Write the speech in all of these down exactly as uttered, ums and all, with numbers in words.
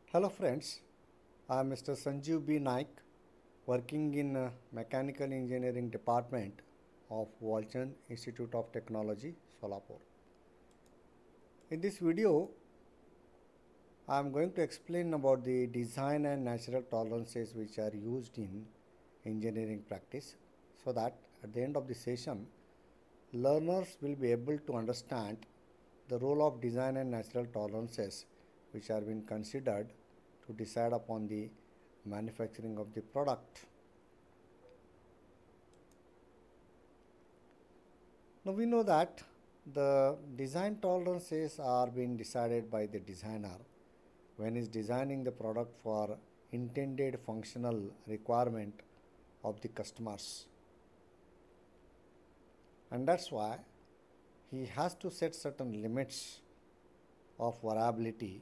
Hello friends, I am Mister Sanjeev B. Naik, working in uh, Mechanical Engineering Department of Walchand Institute of Technology, Solapur. In this video, I am going to explain about the design and natural tolerances which are used in engineering practice so that at the end of the session, learners will be able to understand the role of design and natural tolerances which are being considered to decide upon the manufacturing of the product. Now we know that the design tolerances are being decided by the designer when he is designing the product for intended functional requirement of the customers. And that's why he has to set certain limits of variability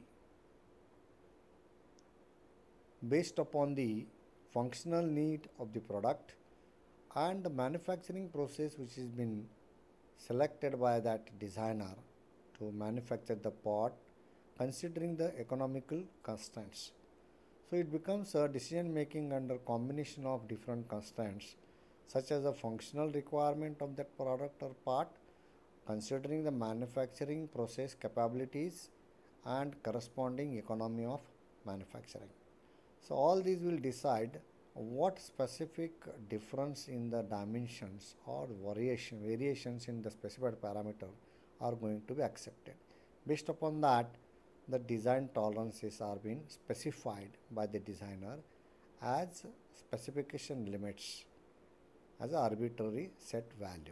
based upon the functional need of the product and the manufacturing process which has been selected by that designer to manufacture the part considering the economical constraints. So it becomes a decision making under combination of different constraints such as the functional requirement of that product or part, considering the manufacturing process capabilities and corresponding economy of manufacturing. So all these will decide what specific difference in the dimensions or variation variations in the specified parameter are going to be accepted. Based upon that, the design tolerances are being specified by the designer as specification limits as an arbitrary set value.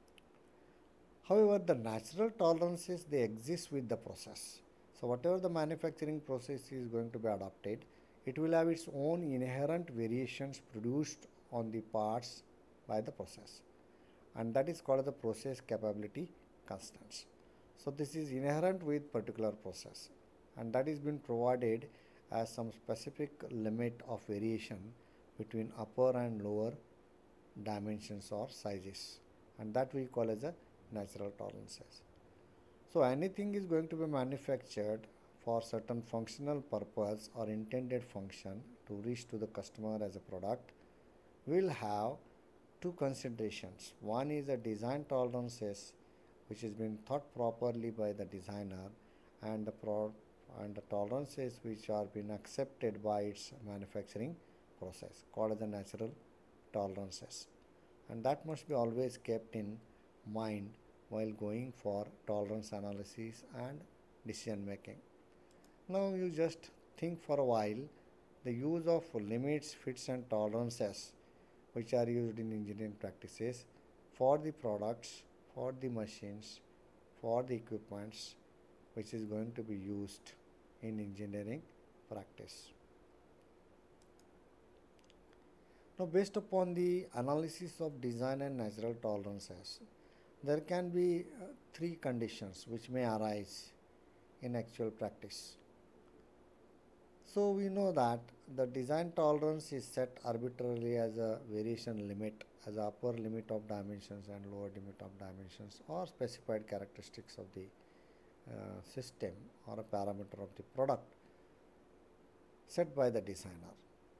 However, the natural tolerances they exist with the process. So whatever the manufacturing process is going to be adopted, it will have its own inherent variations produced on the parts by the process, and that is called the process capability constants. So this is inherent with particular process, and that is been provided as some specific limit of variation between upper and lower dimensions or sizes, and that we call as a natural tolerances. So anything is going to be manufactured for certain functional purpose or intended function to reach to the customer as a product will have two considerations. One is the design tolerances which has been thought properly by the designer, and the pro and the tolerances which are being accepted by its manufacturing process called the natural tolerances, and that must be always kept in mind while going for tolerance analysis and decision making. Now you just think for a while the use of limits, fits and tolerances which are used in engineering practices for the products, for the machines, for the equipments which is going to be used in engineering practice. Now based upon the analysis of design and natural tolerances, there can be uh, three conditions which may arise in actual practice. So we know that the design tolerance is set arbitrarily as a variation limit, as a upper limit of dimensions and lower limit of dimensions or specified characteristics of the uh, system or a parameter of the product set by the designer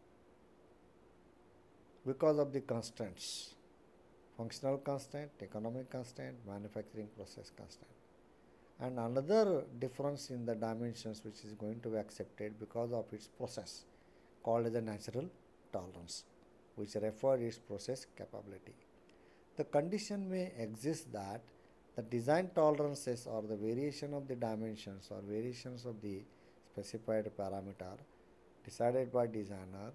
because of the constraints: functional constraint, economic constraint, manufacturing process constraint. And another difference in the dimensions which is going to be accepted because of its process called as a natural tolerance, which refers its process capability. The condition may exist that the design tolerances or the variation of the dimensions or variations of the specified parameter decided by designer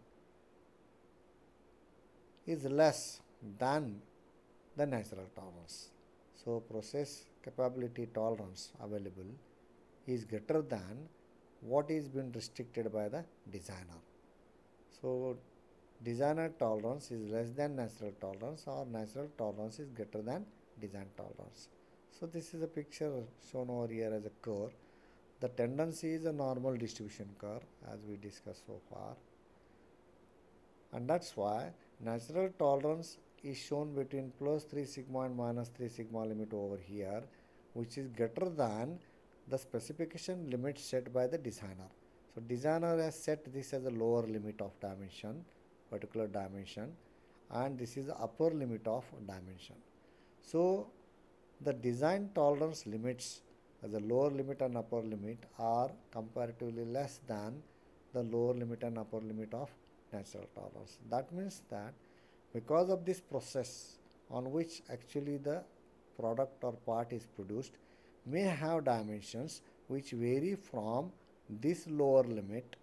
is less than the natural tolerance. So process capability tolerance available is greater than what is being restricted by the designer. So designer tolerance is less than natural tolerance, or natural tolerance is greater than design tolerance. So this is a picture shown over here as a curve. The tendency is a normal distribution curve as we discussed so far, and that's why natural tolerance is shown between plus three sigma and minus three sigma limit over here, which is greater than the specification limit set by the designer. So designer has set this as a lower limit of dimension, particular dimension, and this is the upper limit of dimension. So the design tolerance limits as a lower limit and upper limit are comparatively less than the lower limit and upper limit of natural tolerance. That means that because of this process on which actually the product or part is produced may have dimensions which vary from this lower limit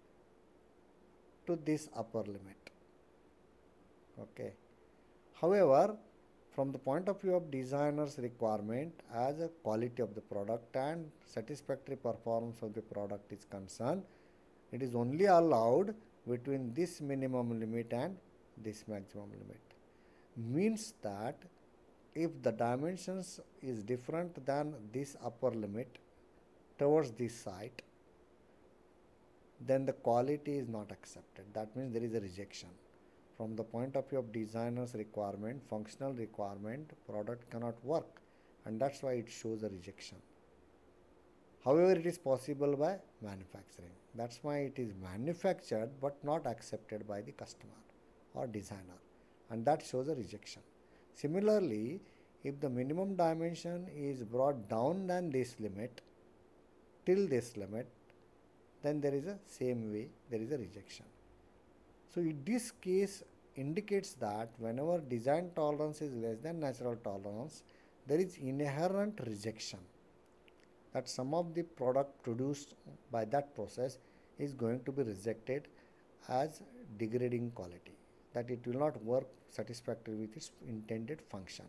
to this upper limit. Okay. However, from the point of view of designer's requirement as a quality of the product and satisfactory performance of the product is concerned, it is only allowed between this minimum limit and this maximum limit. Means that if the dimensions is different than this upper limit towards this side, then the quality is not accepted. That means there is a rejection. From the point of view of designer's requirement, functional requirement, product cannot work, and that's why it shows a rejection. However, it is possible by manufacturing. That's why it is manufactured but not accepted by the customer or designer, and that shows a rejection. Similarly, if the minimum dimension is brought down than this limit, till this limit, then there is a same way, there is a rejection. So in this case indicates that whenever design tolerance is less than natural tolerance, there is inherent rejection, that some of the product produced by that process is going to be rejected as degrading quality, that it will not work satisfactorily with its intended function.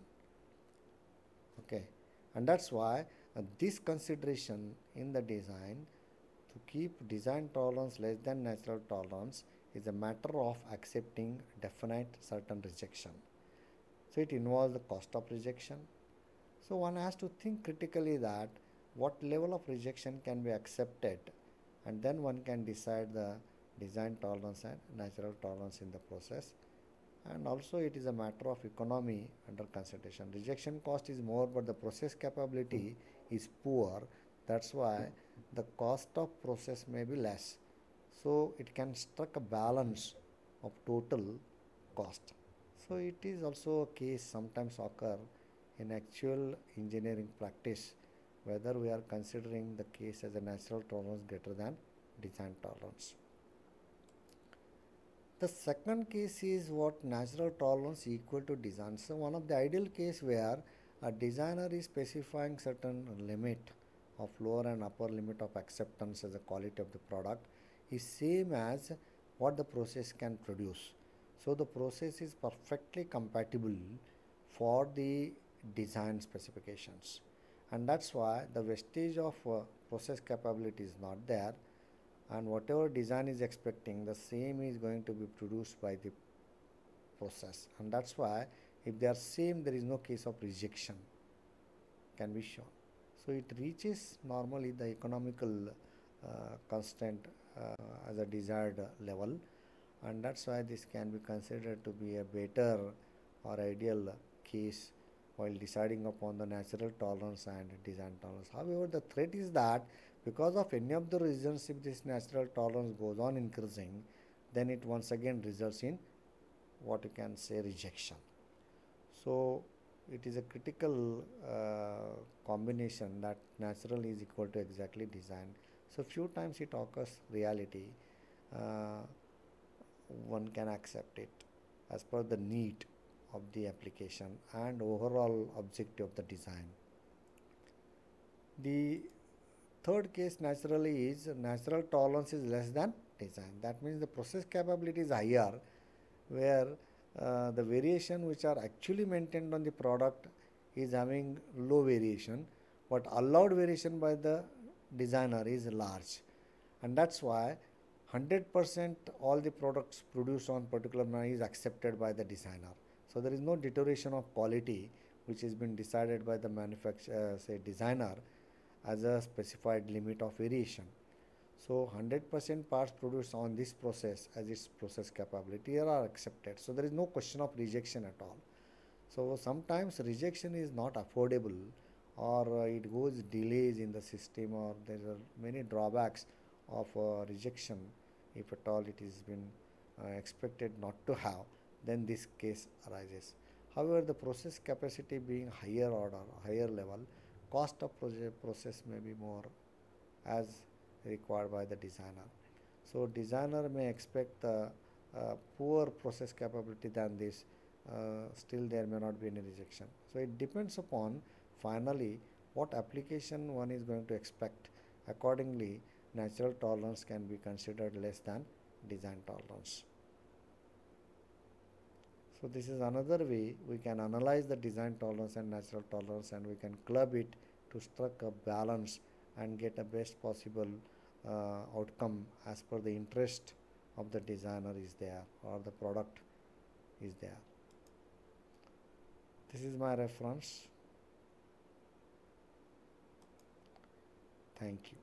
Okay, and that's why uh, this consideration in the design to keep design tolerance less than natural tolerance is a matter of accepting definite certain rejection. So it involves the cost of rejection. So one has to think critically that what level of rejection can be accepted, and then one can decide the design tolerance and natural tolerance in the process. And also it is a matter of economy under consideration. Rejection cost is more, but the process capability is poor. That's why the cost of process may be less. So it can strike a balance of total cost. So it is also a case sometimes occur in actual engineering practice, whether we are considering the case as a natural tolerance greater than design tolerance. The second case is what natural tolerance equal to design. So one of the ideal case where a designer is specifying certain limit of lower and upper limit of acceptance as a quality of the product is same as what the process can produce. So the process is perfectly compatible for the design specifications, and that's why the vestige of uh, process capability is not there, and whatever design is expecting, the same is going to be produced by the process, and that's why if they are same, there is no case of rejection can be shown. So it reaches normally the economical uh, constraint uh, as a desired level, and that's why this can be considered to be a better or ideal case while deciding upon the natural tolerance and design tolerance. However, the threat is that because of any of the reasons, if this natural tolerance goes on increasing, then it once again results in what you can say rejection. So it is a critical uh, combination that natural is equal to exactly design. So few times it occurs reality, uh, one can accept it as per the need of the application and overall objective of the design. The third case naturally is natural tolerance is less than design. That means the process capability is higher, where uh, the variation which are actually maintained on the product is having low variation, but allowed variation by the designer is large, and that's why one hundred percent all the products produced on particular manner is accepted by the designer. So there is no deterioration of quality which has been decided by the manufacturer, uh, say designer, as a specified limit of variation. So one hundred percent parts produced on this process as its process capability are accepted. So there is no question of rejection at all. So sometimes rejection is not affordable, or uh, it goes delays in the system, or there are many drawbacks of uh, rejection, if at all it is been uh, expected not to have, then this case arises. However, the process capacity being higher order, higher level, cost of project process may be more as required by the designer. So designer may expect the uh, poor process capability than this, uh, still there may not be any rejection. So it depends upon finally what application one is going to expect. Accordingly, natural tolerance can be considered less than design tolerance. So this is another way we can analyze the design tolerance and natural tolerance, and we can club it to strike a balance and get a best possible uh, outcome as per the interest of the designer is there or the product is there. This is my reference. Thank you.